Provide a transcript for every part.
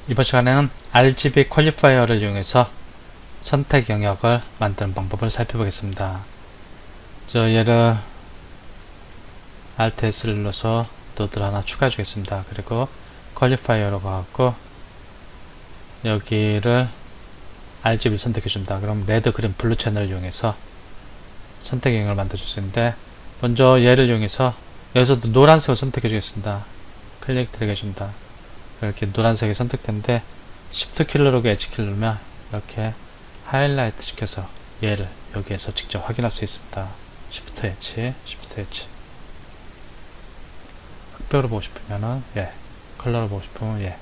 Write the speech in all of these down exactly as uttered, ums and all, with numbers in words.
이번 시간에는 알지비 퀄리파이어를 이용해서 선택 영역을 만드는 방법을 살펴보겠습니다. 저 얘를 알트 에스를 눌러서 노드를 하나 추가해 주겠습니다. 그리고 퀄리파이어로 가고 여기를 알지비를 선택해 줍니다. 그럼 레드, 그린, 블루 채널을 이용해서 선택 영역을 만들어 줄 수 있는데, 먼저 얘를 이용해서 여기서도 노란색을 선택해 주겠습니다. 클릭 드래그 해줍니다. 이렇게 노란색이 선택되는데 시프트 키를 누르고 H 키를 누르면 이렇게 하이라이트 시켜서 얘를 여기에서 직접 확인할 수 있습니다. 시프트 H, 시프트 H. 흑백으로 보고 싶으면은 예, 컬러로 보고 싶으면 예.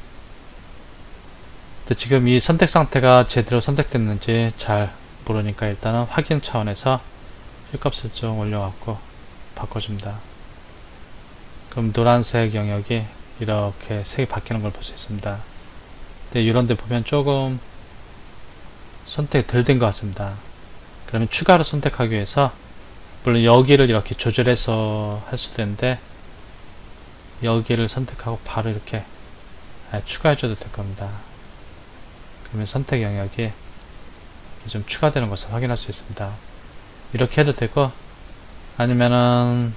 근데 지금 이 선택 상태가 제대로 선택됐는지 잘 모르니까 일단은 확인 차원에서 값을 좀 올려갖고 바꿔줍니다. 그럼 노란색 영역이 이렇게 색이 바뀌는 걸 볼 수 있습니다. 근데 이런데 보면 조금 선택이 덜 된 것 같습니다. 그러면 추가로 선택하기 위해서 물론 여기를 이렇게 조절해서 할 수도 있는데 여기를 선택하고 바로 이렇게 추가해줘도 될 겁니다. 그러면 선택 영역이 좀 추가되는 것을 확인할 수 있습니다. 이렇게 해도 되고, 아니면은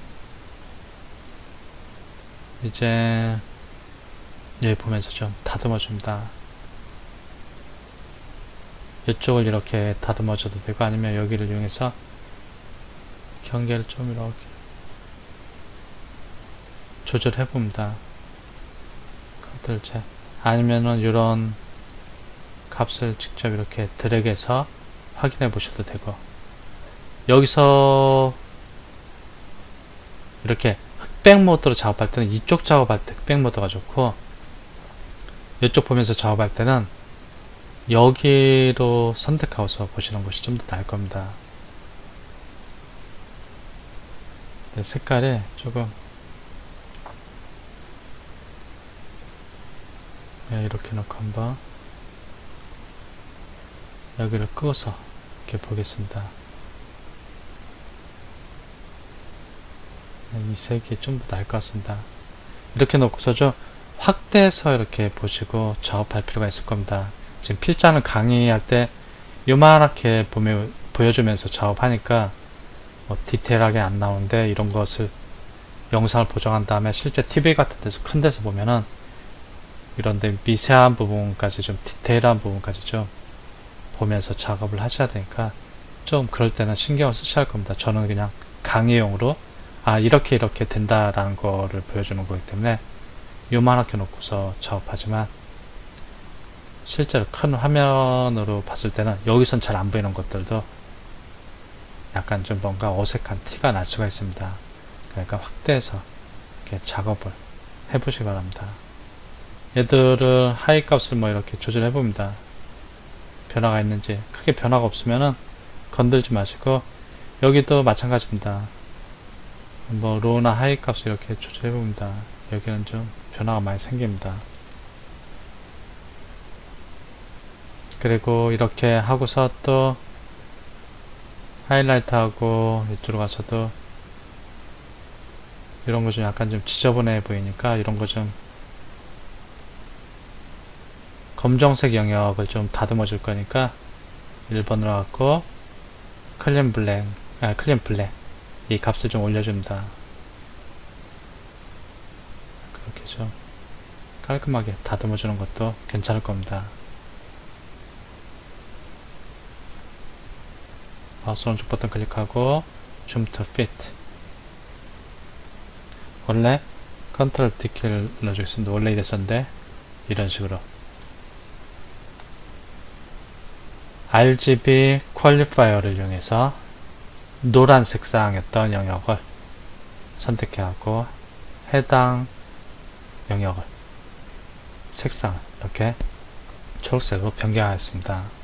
이제 여기 보면서 좀 다듬어 줍니다. 이쪽을 이렇게 다듬어 줘도 되고, 아니면 여기를 이용해서 경계를 좀 이렇게 조절해 봅니다. 컨트롤 Z. 아니면은 이런 값을 직접 이렇게 드래그해서 확인해 보셔도 되고, 여기서 이렇게 흑백 모드로 작업할 때는 이쪽 작업할 때 흑백 모드가 좋고, 이쪽 보면서 작업할 때는 여기로 선택하고서 보시는 것이 좀 더 나을 겁니다. 네, 색깔이 조금 네, 이렇게 놓고 한번 여기를 끄고서 이렇게 보겠습니다. 네, 이 색이 좀 더 나을 것 같습니다. 이렇게 놓고서 좀 확대해서 이렇게 보시고 작업할 필요가 있을 겁니다. 지금 필자는 강의할 때 요만하게 보며, 보여주면서 작업하니까 뭐 디테일하게 안 나오는데, 이런 것을 영상을 보정한 다음에 실제 티비 같은 데서 큰 데서 보면은 이런데 미세한 부분까지 좀 디테일한 부분까지 좀 보면서 작업을 하셔야 되니까 좀 그럴 때는 신경을 쓰셔야 할 겁니다. 저는 그냥 강의용으로 아 이렇게 이렇게 된다라는 거를 보여주는 거기 때문에 요만하게 놓고서 작업하지만, 실제로 큰 화면으로 봤을 때는 여기선 잘 안 보이는 것들도 약간 좀 뭔가 어색한 티가 날 수가 있습니다. 그러니까 확대해서 이렇게 작업을 해보시기 바랍니다. 얘들을 하이 값을 뭐 이렇게 조절해 봅니다. 변화가 있는지. 크게 변화가 없으면은 건들지 마시고, 여기도 마찬가지입니다. 뭐 로우나 하이 값을 이렇게 조절해 봅니다. 여기는 좀 변화가 많이 생깁니다. 그리고 이렇게 하고서 또 하이라이트 하고 이쪽으로 가서도 이런 거 좀 약간 좀 지저분해 보이니까 이런 거 좀 검정색 영역을 좀 다듬어 줄 거니까 일 번으로 갖고 클린 블랙, 아 클린 블랙 이 값을 좀 올려줍니다. 그렇게 좀 깔끔하게 다듬어 주는 것도 괜찮을 겁니다. 마우스 오른쪽 버튼 클릭하고 줌 투 fit. 원래 컨트롤 D 키를 눌러주겠습니다. 원래 이랬었는데 이런 식으로 알지비 퀄리파이어를 이용해서 노란 색상이었던 영역을 선택해하고 해당 영역을 색상을 이렇게 초록색으로 변경하였습니다.